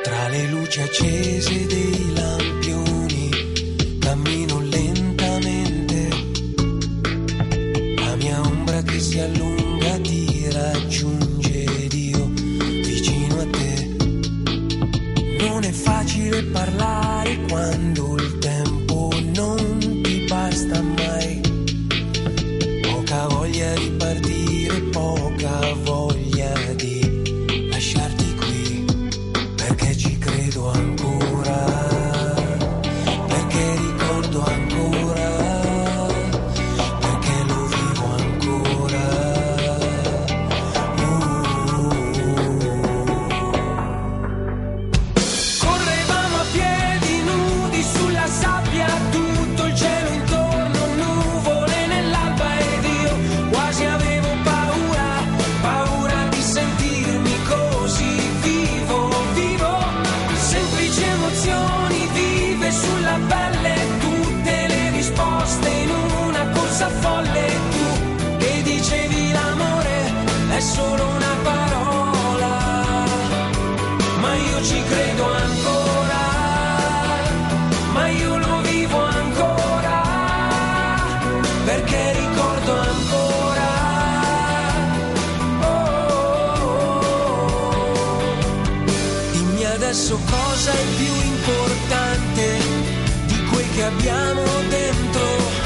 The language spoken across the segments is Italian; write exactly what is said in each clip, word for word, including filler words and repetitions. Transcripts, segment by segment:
Tra le luci accese dei lampioni cammino lentamente, la mia ombra che si allunga ti raggiunge ed io vicino a te. Non è facile parlare quando il tempo non ti basta mai, poca voglia di partire, poca voglia di lasciarti qui, perché ci credo ancora, perché ricordo ancora, perché lo vivo ancora. Uh. Correvamo a piedi nudi sulla sabbia, tutto il cielo intorno, nuvole nell'alba ed io quasi avevo paura, paura di sentirmi così vivo, vivo. Semplici emozioni vive sulla pelle, tutte le risposte in una corsa folle. Tu che dicevi l'amore è solo una parola, ma io ci credo ancora, ma io lo vivo ancora, perché ricordo ancora. Oh, oh, oh. Dimmi adesso cosa è più importante di quel che abbiamo dentro,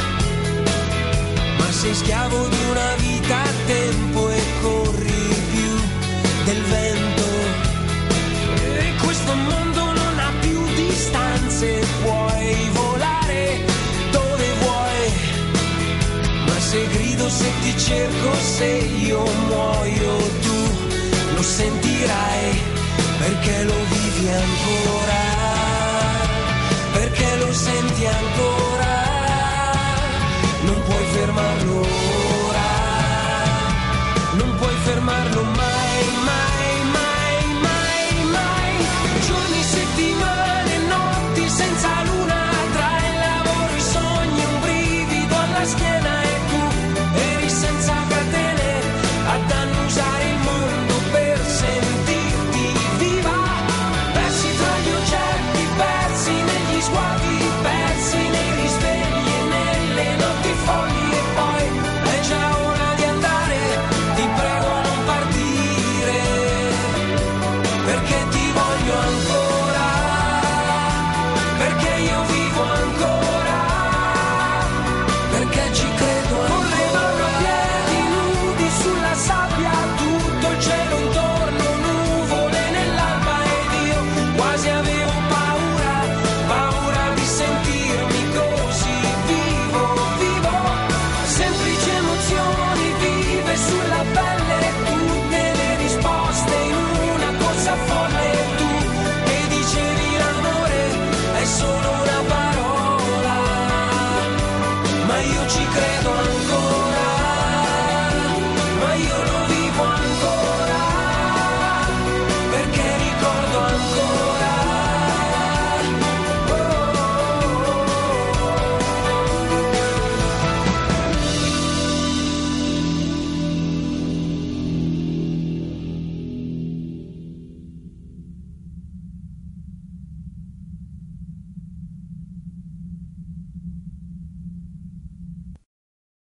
ma sei schiavo di una vita a tempo e corri più del vento. E questo mondo non ha più distanze, puoi volare dove vuoi, ma se grido, se ti cerco, se io muoio tu lo sentirai, perché lo vivi ancora.